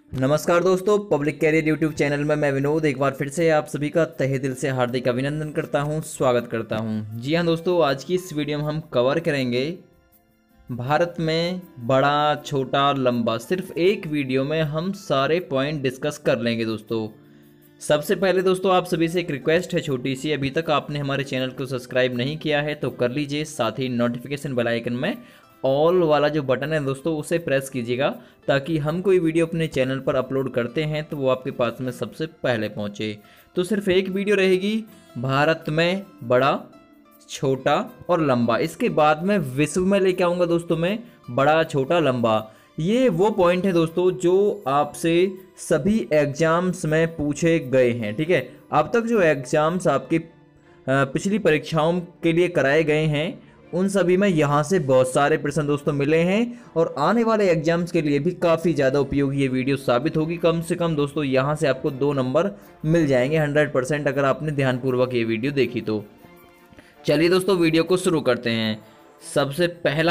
नमस्कार दोस्तों, public career YouTube channel में मैं विनोद एक बार फिर से आप सभी का तहे दिल से हार्दिक अभिनंदन करता हूं, स्वागत करता हूं। जी हां दोस्तों, आज की इस वीडियो में हम कवर करेंगे भारत में बड़ा, छोटा, लंबा। सिर्फ एक वीडियो में हम सारे पॉइंट डिस्कस कर लेंगे दोस्तों। सबसे पहले दोस्तों आप सभी से एक रिक्वेस्ट है छोटी सी, अभी तक आपने हमारे चैनल को सब्सक्राइब नहीं किया है तो कर लीजिए। साथ ही नोटिफिकेशन बेल आइकन में ऑल वाला जो बटन है दोस्तों उसे प्रेस कीजिएगा, ताकि हम कोई वीडियो अपने चैनल पर अपलोड करते हैं तो वो आपके पास में सबसे पहले पहुंचे। तो सिर्फ एक वीडियो रहेगी भारत में बड़ा, छोटा और लंबा। इसके बाद में विश्व में लेके आऊँगा दोस्तों मैं बड़ा, छोटा, लंबा। ये वो पॉइंट है दोस्तों जो आपसे सभी एग्जाम्स में पूछे गए हैं। ठीक है, अब तक जो एग्जाम्स आपकी पिछली परीक्षाओं के लिए कराए गए हैं उन सभी में यहाँ से बहुत सारे प्रश्न दोस्तों मिले हैं, और आने वाले एग्जाम्स के लिए भी काफ़ी ज़्यादा उपयोगी ये वीडियो साबित होगी। कम से कम दोस्तों यहाँ से आपको 2 नंबर मिल जाएंगे 100%, अगर आपने ध्यानपूर्वक ये वीडियो देखी तो। चलिए दोस्तों वीडियो को शुरू करते हैं। सबसे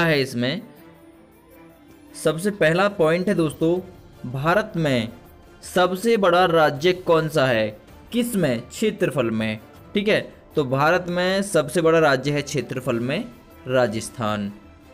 पहला पॉइंट है दोस्तों, भारत में सबसे बड़ा राज्य कौन सा है? किस में? क्षेत्रफल में। ठीक है, तो भारत में सबसे बड़ा राज्य है क्षेत्रफल में राजस्थान।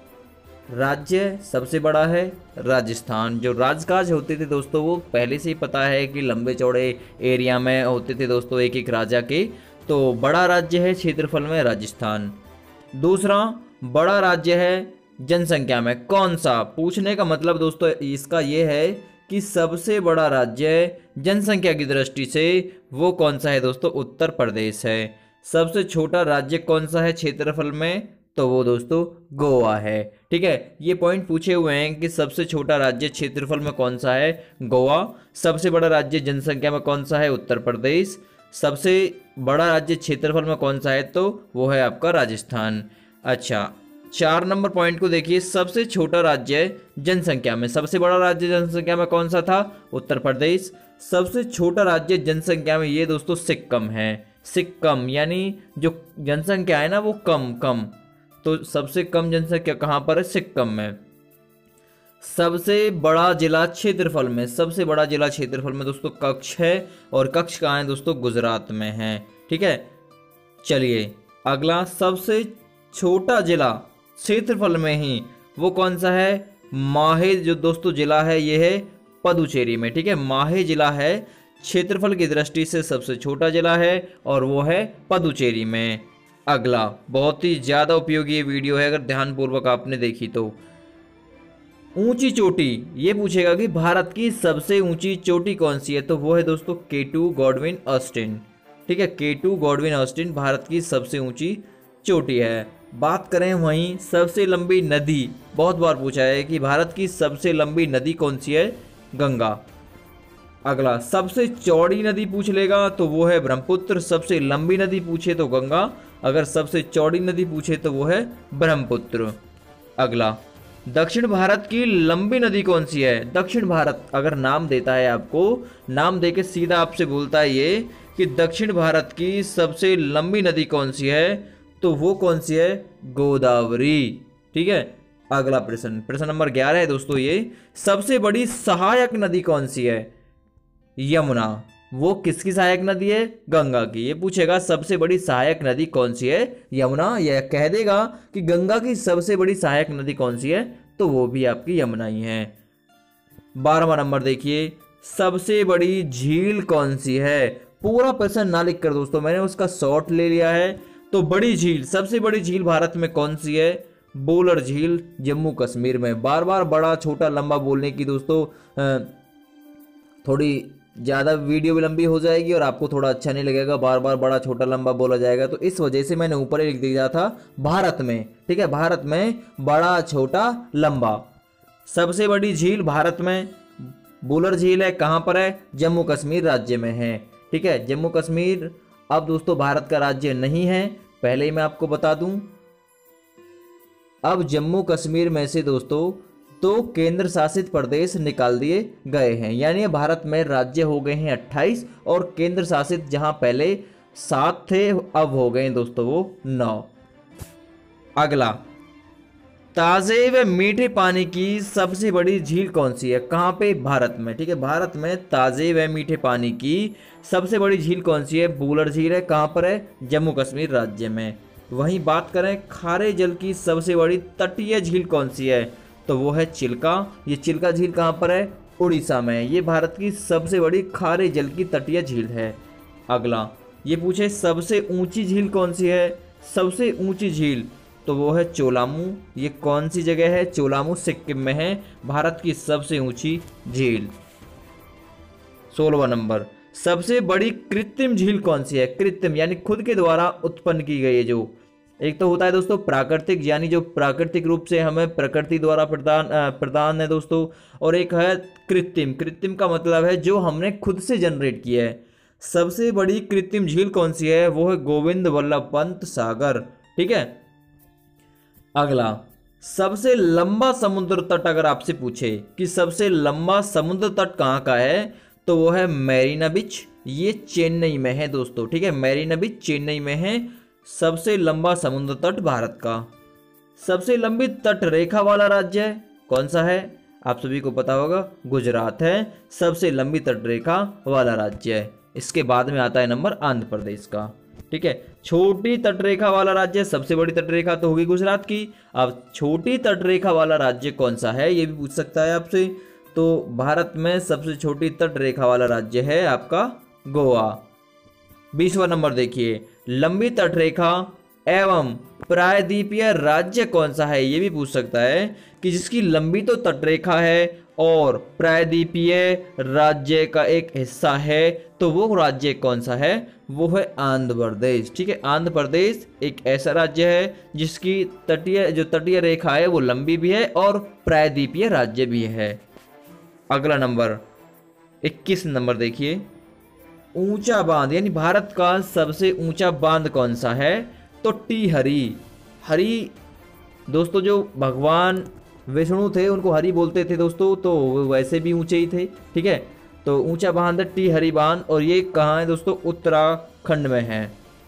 राज्य सबसे बड़ा है राजस्थान। जो राजकाज होते थे दोस्तों वो पहले से ही पता है कि लंबे चौड़े एरिया में होते थे दोस्तों, एक एक राजा के। तो बड़ा राज्य है क्षेत्रफल में राजस्थान। दूसरा बड़ा राज्य है जनसंख्या में, कौन सा? पूछने का मतलब दोस्तों इसका ये है कि सबसे बड़ा राज्य जनसंख्या की दृष्टि से वो कौन सा है दोस्तों? उत्तर प्रदेश है। सबसे छोटा राज्य कौन सा है क्षेत्रफल में? तो वो दोस्तों गोवा है। ठीक है, ये पॉइंट पूछे हुए हैं कि सबसे छोटा राज्य क्षेत्रफल में कौन सा है? गोवा। सबसे बड़ा राज्य जनसंख्या में कौन सा है? उत्तर प्रदेश। सबसे बड़ा राज्य क्षेत्रफल में कौन सा है? तो वो है आपका राजस्थान। अच्छा, 4 नंबर पॉइंट को देखिए। सबसे छोटा राज्य जनसंख्या में, सबसे बड़ा राज्य जनसंख्या में कौन सा था? उत्तर प्रदेश। सबसे छोटा राज्य जनसंख्या में ये दोस्तों सिक्किम है। सिक्किम यानी जो जनसंख्या है ना वो कम, तो सबसे कम जनसंख्या कहाँ पर है? सिक्किम में। सबसे बड़ा जिला क्षेत्रफल में, सबसे बड़ा जिला क्षेत्रफल में दोस्तों कच्छ है, और कच्छ कहाँ है दोस्तों? गुजरात में है। ठीक है, चलिए अगला, सबसे छोटा जिला क्षेत्रफल में ही वो कौन सा है? माहे जो दोस्तों जिला है ये है पुदुचेरी में। ठीक है, माहे जिला है क्षेत्रफल की दृष्टि से सबसे छोटा जिला है, और वो है पुदुचेरी में। अगला बहुत ही ज़्यादा उपयोगी ये वीडियो है, अगर ध्यानपूर्वक आपने देखी तो। ऊंची चोटी, ये पूछेगा कि भारत की सबसे ऊंची चोटी कौन सी है? तो वो है दोस्तों K2 गॉडविन ऑस्टिन। ठीक है, K2 गॉडविन ऑस्टिन भारत की सबसे ऊंची चोटी है। बात करें वहीं सबसे लंबी नदी, बहुत बार पूछा है कि भारत की सबसे लंबी नदी कौन सी है? गंगा। अगला, सबसे चौड़ी नदी पूछ लेगा तो वो है ब्रह्मपुत्र। सबसे लंबी नदी पूछे तो गंगा, अगर सबसे चौड़ी नदी पूछे तो वो है ब्रह्मपुत्र। अगला, दक्षिण भारत की लंबी नदी कौन सी है? दक्षिण भारत अगर नाम देता है आपको, नाम देके सीधा आपसे बोलता है ये कि दक्षिण भारत की सबसे लंबी नदी कौन सी है? तो वो कौन सी है? गोदावरी। ठीक है, अगला प्रश्न नंबर 11 है दोस्तों ये, सबसे बड़ी सहायक नदी कौन सी है? यमुना। वो किसकी सहायक नदी है? गंगा की। ये पूछेगा सबसे बड़ी सहायक नदी कौन सी है? यमुना। यह कह देगा कि गंगा की सबसे बड़ी सहायक नदी कौन सी है? तो वो भी आपकी यमुना ही है। 12वां नंबर देखिए, सबसे बड़ी झील कौन सी है? पूरा प्रश्न ना लिख कर दोस्तों, मैंने उसका शॉर्ट ले लिया है। तो बड़ी झील, सबसे बड़ी झील भारत में कौन सी है? बोलर झील, जम्मू कश्मीर में। बार बार बड़ा, छोटा, लंबा बोलने की दोस्तों थोड़ी ज़्यादा वीडियो भी लंबी हो जाएगी और आपको थोड़ा अच्छा नहीं लगेगा, बार बार बड़ा, छोटा, लंबा बोला जाएगा। तो इस वजह से मैंने ऊपर ही लिख दिया था भारत में। ठीक है, भारत में बड़ा, छोटा, लंबा। सबसे बड़ी झील भारत में बोलर झील है। कहाँ पर है? जम्मू कश्मीर राज्य में है। ठीक है, जम्मू कश्मीर अब दोस्तों भारत का राज्य नहीं है, पहले ही मैं आपको बता दूं। अब जम्मू कश्मीर में से दोस्तों 2 केंद्र शासित प्रदेश निकाल दिए गए हैं, यानी भारत में राज्य हो गए हैं 28, और केंद्र शासित जहां पहले 7 थे अब हो गए दोस्तों वो 9। अगला, ताजे व मीठे पानी की सबसे बड़ी झील कौन सी है? कहाँ पे? भारत में। ठीक है, भारत में ताजे व मीठे पानी की सबसे बड़ी झील कौन सी है? वुलर झील है। कहाँ पर है? जम्मू कश्मीर राज्य में। वहीं बात करें खारे जल की सबसे बड़ी तटीय झील कौन सी है? तो वो है चिल्का। ये चिल्का झील कहाँ पर है? उड़ीसा में। ये भारत की सबसे बड़ी खारे जल की तटीय झील है। अगला ये पूछे सबसे ऊंची झील कौन सी है? सबसे ऊंची झील तो वो है चोलामू। ये कौन सी जगह है? चोलामू सिक्किम में है, भारत की सबसे ऊंची झील। 16वां नंबर, सबसे बड़ी कृत्रिम झील कौन सी है? कृत्रिम यानी खुद के द्वारा उत्पन्न की गई है जो। एक तो होता है दोस्तों प्राकृतिक, यानी जो प्राकृतिक रूप से हमें प्रकृति द्वारा प्रदान है दोस्तों, और एक है कृत्रिम। कृत्रिम का मतलब है जो हमने खुद से जनरेट किया है। सबसे बड़ी कृत्रिम झील कौन सी है? वो है गोविंद वल्लभ पंत सागर। ठीक है, अगला सबसे लंबा समुद्र तट अगर आपसे पूछे कि सबसे लंबा समुद्र तट कहाँ का है, तो वो है मैरीना बीच। ये चेन्नई में है दोस्तों। ठीक है, मैरीना बीच चेन्नई में है। सबसे लंबा समुद्र तट भारत का। सबसे लंबी तट रेखा वाला राज्य है कौन सा है? आप सभी को पता होगा, गुजरात है सबसे लंबी तट रेखा वाला राज्य है। इसके बाद में आता है नंबर आंध्र प्रदेश का। ठीक है, छोटी तटरेखा वाला राज्य, सबसे बड़ी तटरेखा तो होगी गुजरात की। अब छोटी तटरेखा वाला राज्य कौन सा है, ये भी पूछ सकता है आपसे। तो भारत में सबसे छोटी तटरेखा वाला राज्य है आपका गोवा। 20वां नंबर देखिए, लंबी तटरेखा एवं प्रायद्वीपीय राज्य कौन सा है, ये भी पूछ सकता है कि जिसकी लंबी तो तटरेखा है और प्रायद्वीपीय राज्य का एक हिस्सा है, तो वो राज्य कौन सा है? वो है आंध्र प्रदेश। ठीक है, आंध्र प्रदेश एक ऐसा राज्य है जिसकी तटीय रेखा है वो लंबी भी है और प्रायद्वीपीय राज्य भी है। अगला नंबर 21 नंबर देखिए, ऊंचा बांध यानी भारत का सबसे ऊंचा बांध कौन सा है? तो टी हरि दोस्तों, जो भगवान विष्णु थे उनको हरि बोलते थे दोस्तों, तो वैसे भी ऊंचे ही थे। ठीक है, तो ऊंचा बांध है टी हरि बांध, और ये कहाँ है दोस्तों? उत्तराखंड में है।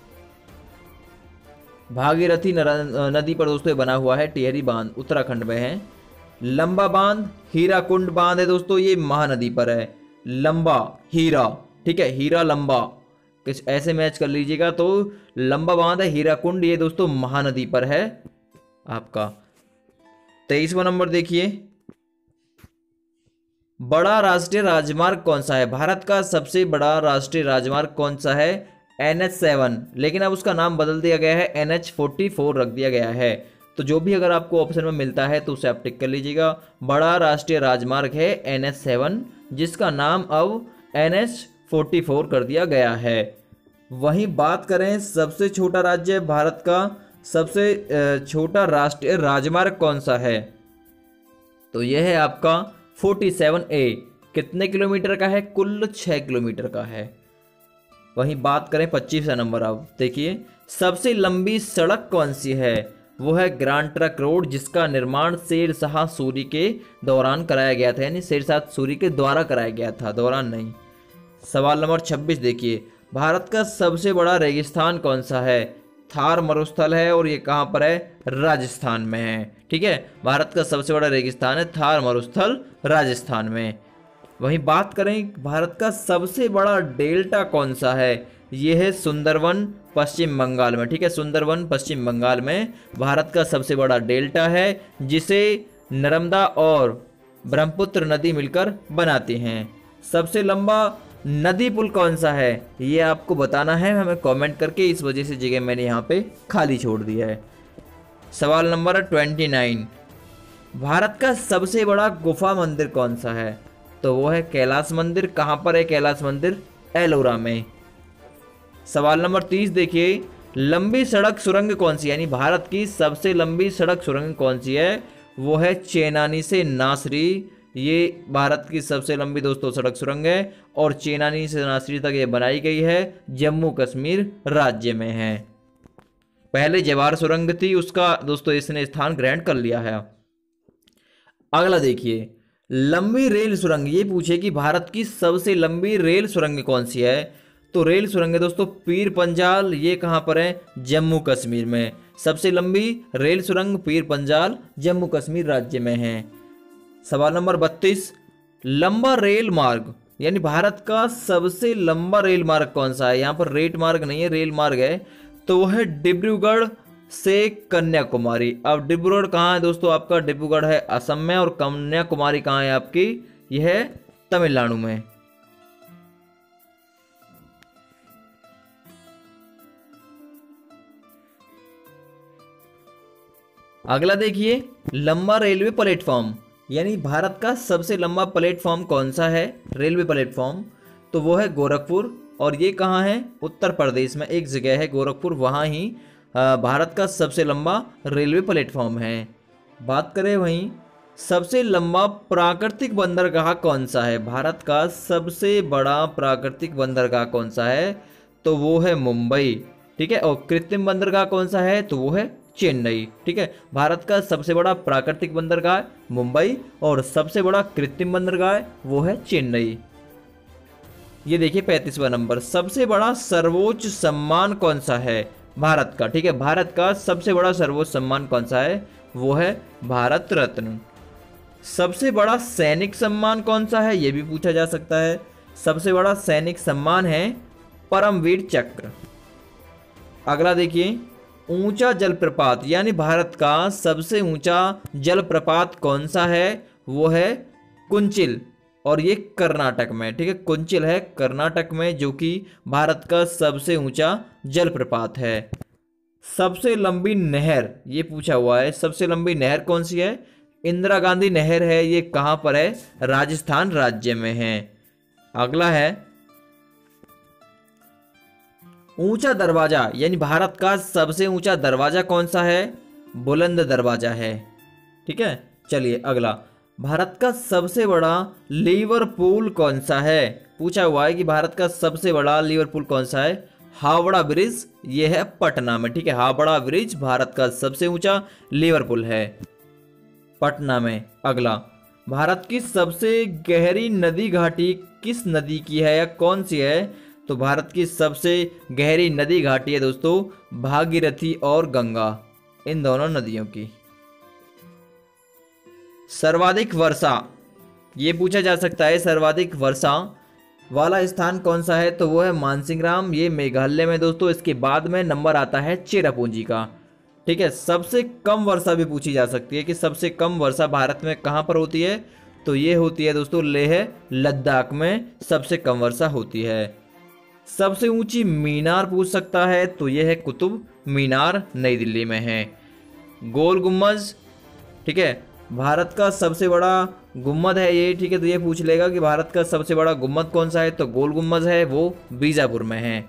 भागीरथी नदी पर दोस्तों बना हुआ है टिहरी बांध, उत्तराखंड में है। लंबा बांध हीराकुंड बांध है दोस्तों, ये महानदी पर है। लंबा हीरा, ठीक है, हीरा लंबा, कुछ ऐसे मैच कर लीजिएगा। तो लंबा बांध है हीराकुंड, ये दोस्तों महानदी पर है आपका। 23वां नंबर देखिए, बड़ा राष्ट्रीय राजमार्ग कौन सा है? भारत का सबसे बड़ा राष्ट्रीय राजमार्ग कौन सा है? NH7, लेकिन अब उसका नाम बदल दिया गया है, NH44 रख दिया गया है। तो जो भी अगर आपको ऑप्शन में मिलता है तो उसे आप टिक कर लीजिएगा। बड़ा राष्ट्रीय राजमार्ग है NH7, जिसका नाम अब NH44 कर दिया गया है। वहीं बात करें सबसे छोटा राज्य भारत का सबसे छोटा राष्ट्रीय राजमार्ग कौन सा है? तो यह है आपका 47A। कितने किलोमीटर का है? कुल 6 किलोमीटर का है। वहीं बात करें 25वां नंबर, अब देखिए सबसे लंबी सड़क कौन सी है? वो है ग्रांड ट्रंक रोड, जिसका निर्माण शेरशाह सूरी के दौरान कराया गया था, यानी शेरशाह सूरी के द्वारा कराया गया था, दौरान नहीं। सवाल नंबर 26 देखिए, भारत का सबसे बड़ा रेगिस्तान कौन सा है? थार मरुस्थल है, और ये कहाँ पर है? राजस्थान में है। ठीक है, भारत का सबसे बड़ा रेगिस्तान है थार मरुस्थल, राजस्थान में। वहीं बात करें भारत का सबसे बड़ा डेल्टा कौन सा है? ये है सुंदरवन, पश्चिम बंगाल में। ठीक है, सुंदरवन पश्चिम बंगाल में भारत का सबसे बड़ा डेल्टा है, जिसे नर्मदा और ब्रह्मपुत्र नदी मिलकर बनाती हैं। सबसे लंबा नदी पुल कौन सा है? ये आपको बताना है हमें कमेंट करके, इस वजह से जगह मैंने यहाँ पे खाली छोड़ दिया है। सवाल नंबर 29, भारत का सबसे बड़ा गुफा मंदिर कौन सा है? तो वो है कैलाश मंदिर। कहाँ पर है कैलाश मंदिर? एलोरा में। सवाल नंबर 30 देखिए, लंबी सड़क सुरंग कौन सी, यानी भारत की सबसे लंबी सड़क सुरंग कौन सी है? वो है चेनानी से नासरी। ये भारत की सबसे लंबी दोस्तों सड़क सुरंग है, और चेनानी से नासरी तक ये बनाई गई है, जम्मू कश्मीर राज्य में है। पहले जवाहर सुरंग थी, उसका दोस्तों इसने स्थान ग्रहण कर लिया है। अगला देखिए, लंबी रेल सुरंग, ये पूछे कि भारत की सबसे लंबी रेल सुरंग कौन सी है? तो रेल सुरंग है दोस्तों पीर पंजाल, ये कहाँ पर है, जम्मू कश्मीर में। सबसे लंबी रेल सुरंग पीर पंजाल जम्मू कश्मीर राज्य में है। सवाल नंबर 32, लंबा रेल मार्ग यानी भारत का सबसे लंबा रेल मार्ग कौन सा है। यहाँ पर रेल मार्ग नहीं है, रेल मार्ग है, तो वह है डिब्रूगढ़ से कन्याकुमारी। अब डिब्रूगढ़ कहाँ है दोस्तों, आपका डिब्रूगढ़ है असम में, और कन्याकुमारी कहाँ है आपकी, यह है तमिलनाडु में। अगला देखिए, लंबा रेलवे प्लेटफॉर्म यानी भारत का सबसे लंबा प्लेटफॉर्म कौन सा है, रेलवे प्लेटफॉर्म, तो वो है गोरखपुर, और ये कहाँ है, उत्तर प्रदेश में एक जगह है गोरखपुर, वहाँ ही भारत का सबसे लंबा रेलवे प्लेटफॉर्म है। बात करें वहीं सबसे लंबा प्राकृतिक बंदरगाह कौन सा है, भारत का सबसे बड़ा प्राकृतिक बंदरगाह कौन सा है, तो वो है मुंबई, ठीक है। और कृत्रिम बंदरगाह कौन सा है, तो वो है चेन्नई, ठीक है। भारत का सबसे बड़ा प्राकृतिक बंदरगाह मुंबई, और सबसे बड़ा कृत्रिम बंदरगाह वो है चेन्नई। ये देखिए 35वां नंबर, सबसे बड़ा सर्वोच्च सम्मान कौन सा है भारत का, ठीक है। भारत का सबसे बड़ा सर्वोच्च सम्मान कौन सा है, वो है भारत रत्न। सबसे बड़ा सैनिक सम्मान कौन सा है, ये भी पूछा जा सकता है। सबसे बड़ा सैनिक सम्मान है परमवीर चक्र। अगला देखिए, ऊंचा जलप्रपात यानी भारत का सबसे ऊंचा जलप्रपात कौन सा है, वो है कुंचिल, और ये कर्नाटक में, ठीक है। कुंचिल है कर्नाटक में, जो कि भारत का सबसे ऊंचा जलप्रपात है। सबसे लंबी नहर ये पूछा हुआ है, सबसे लंबी नहर कौन सी है, इंदिरा गांधी नहर है, ये कहाँ पर है, राजस्थान राज्य में है। अगला है ऊंचा दरवाजा यानी भारत का सबसे ऊंचा दरवाजा कौन सा है, बुलंद दरवाजा है, ठीक है। चलिए अगला, भारत का सबसे बड़ा लिवरपूल कौन सा है, पूछा हुआ है कि भारत का सबसे बड़ा लिवरपूल कौन सा है, हावड़ा ब्रिज, ये है पटना में, ठीक है। हावड़ा ब्रिज भारत का सबसे ऊंचा लिवरपूल है, पटना में। अगला, भारत की सबसे गहरी नदी घाटी किस नदी की है या कौन सी है, तो भारत की सबसे गहरी नदी घाटी है दोस्तों भागीरथी और गंगा, इन दोनों नदियों की। सर्वाधिक वर्षा ये पूछा जा सकता है, सर्वाधिक वर्षा वाला स्थान कौन सा है, तो वो है मानसिंगराम, ये मेघालय में दोस्तों। इसके बाद में नंबर आता है चेरापूंजी का, ठीक है। सबसे कम वर्षा भी पूछी जा सकती है कि सबसे कम वर्षा भारत में कहाँ पर होती है, तो ये होती है दोस्तों लेह लद्दाख में सबसे कम वर्षा होती है। सबसे ऊंची मीनार पूछ सकता है, तो यह है कुतुब मीनार, नई दिल्ली में है। गोल गुम्बज, ठीक है, भारत का सबसे बड़ा गुम्बद है ये, ठीक है। तो ये पूछ लेगा कि भारत का सबसे बड़ा गुम्बद कौन सा है, तो गोल गुम्बज है, वो बीजापुर में है।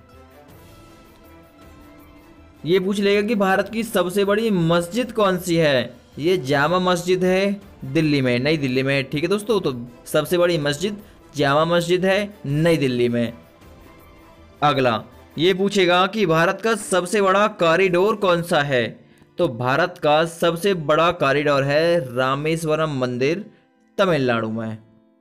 ये पूछ लेगा कि भारत की सबसे बड़ी मस्जिद कौन सी है, ये जामा मस्जिद है दिल्ली में, नई दिल्ली में, ठीक है दोस्तों। तो सबसे बड़ी मस्जिद जामा मस्जिद है नई दिल्ली में। अगला, ये पूछेगा कि भारत का सबसे बड़ा कॉरिडोर कौन सा है, तो भारत का सबसे बड़ा कॉरिडोर है रामेश्वरम मंदिर, तमिलनाडु में।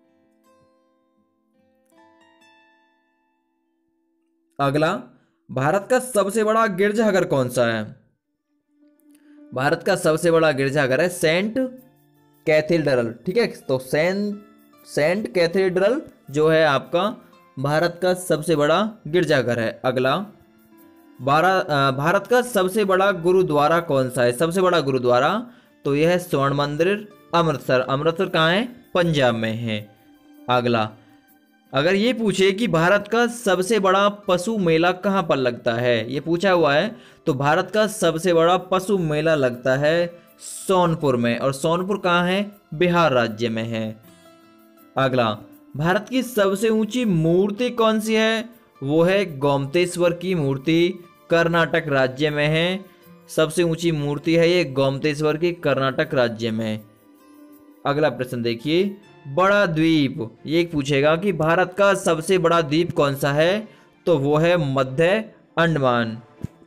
अगला, भारत का सबसे बड़ा गिरजाघर कौन सा है, भारत का सबसे बड़ा गिरजाघर है सेंट कैथेड्रल, ठीक है। तो सेंट कैथेड्रल जो है आपका भारत का सबसे बड़ा गिरजाघर है। अगला, भारत का सबसे बड़ा गुरुद्वारा कौन सा है, सबसे बड़ा गुरुद्वारा, तो यह है स्वर्ण मंदिर अमृतसर, अमृतसर कहाँ है, पंजाब में है। अगला, अगर ये पूछे कि भारत का सबसे बड़ा पशु मेला कहाँ पर लगता है, ये पूछा हुआ है, तो भारत का सबसे बड़ा पशु मेला लगता है सोनपुर में, और सोनपुर कहाँ है, बिहार राज्य में है। अगला, भारत की सबसे ऊंची मूर्ति कौन सी है, वो है गोमतेश्वर की मूर्ति, कर्नाटक राज्य में है। सबसे ऊंची मूर्ति है ये गोमतेश्वर की, कर्नाटक राज्य में। अगला प्रश्न देखिए, बड़ा द्वीप, ये पूछेगा कि भारत का सबसे बड़ा द्वीप कौन सा है, तो वो है मध्य अंडमान।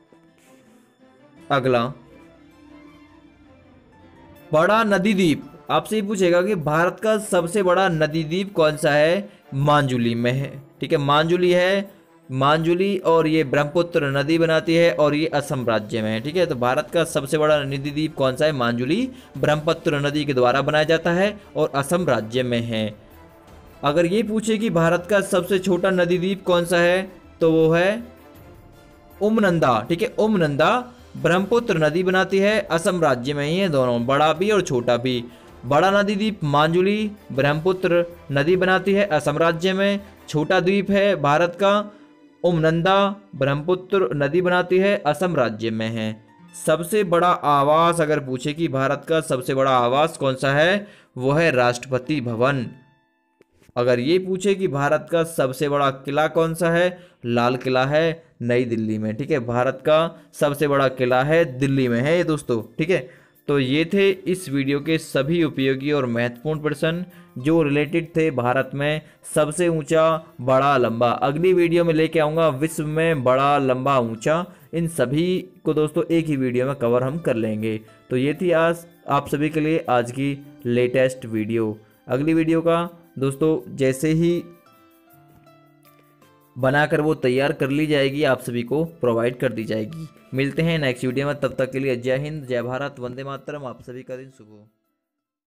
अगला, बड़ा नदी द्वीप, आपसे ये पूछेगा कि भारत का सबसे बड़ा नदी द्वीप कौन सा है, मांजुली में है, ठीक है। मांजुली है मांजुली और ये ब्रह्मपुत्र नदी बनाती है और ये असम राज्य में है। ठीक है, तो भारत का सबसे बड़ा नदी द्वीप कौन सा है? मांजुली ब्रह्मपुत्र नदी के द्वारा बनाया जाता है और असम राज्य में है। अगर ये पूछे कि भारत का सबसे छोटा नदी द्वीप कौन सा है, तो वो है उमनंदा। ठीक है, उमनंदा ब्रह्मपुत्र नदी बनाती है, असम राज्य में ही है दोनों, बड़ा भी और छोटा भी। बड़ा नदी द्वीप मांजुली ब्रह्मपुत्र नदी बनाती है, असम राज्य में। छोटा द्वीप है भारत का उमनंदा ब्रह्मपुत्र नदी बनाती है, असम राज्य में है। सबसे बड़ा आवास अगर पूछे कि भारत का सबसे बड़ा आवास कौन सा है, वो है राष्ट्रपति भवन। अगर ये पूछे कि भारत का सबसे बड़ा किला कौन सा है, लाल किला है नई दिल्ली में। ठीक है, भारत का सबसे बड़ा किला है दिल्ली में है ये दोस्तों। ठीक है, तो ये थे इस वीडियो के सभी उपयोगी और महत्वपूर्ण प्रश्न जो रिलेटेड थे भारत में सबसे ऊंचा, बड़ा, लंबा। अगली वीडियो में लेके आऊँगा विश्व में बड़ा, लंबा, ऊंचा। इन सभी को दोस्तों एक ही वीडियो में कवर हम कर लेंगे। तो ये थी आज आप सभी के लिए आज की लेटेस्ट वीडियो। अगली वीडियो का दोस्तों जैसे ही बनाकर वो तैयार कर ली जाएगी आप सभी को प्रोवाइड कर दी जाएगी। मिलते हैं नेक्स्ट वीडियो में, तब तक के लिए जय हिंद, जय भारत, वंदे मातरम। आप सभी का दिन शुभ हो।